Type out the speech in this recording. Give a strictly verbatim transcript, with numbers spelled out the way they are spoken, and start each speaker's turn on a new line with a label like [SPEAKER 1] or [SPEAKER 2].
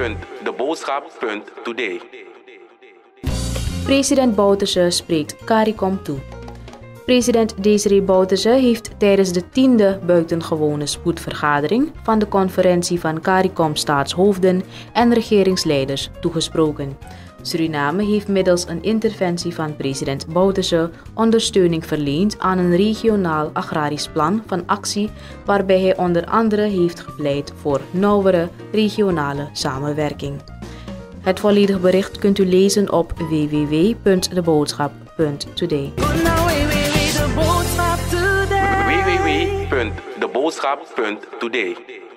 [SPEAKER 1] punt de boodschap punt today.
[SPEAKER 2] President Bouterse spreekt CARICOM toe. President Desiree Bouterse heeft tijdens de tiende buitengewone spoedvergadering van de conferentie van CARICOM staatshoofden en regeringsleiders toegesproken. Suriname heeft middels een interventie van president Bouterse ondersteuning verleend aan een regionaal agrarisch plan van actie waarbij hij onder andere heeft gepleit voor nauwere regionale samenwerking. Het volledige bericht kunt u lezen op w w w punt de boodschap punt today.
[SPEAKER 1] w w w punt de boodschap punt today.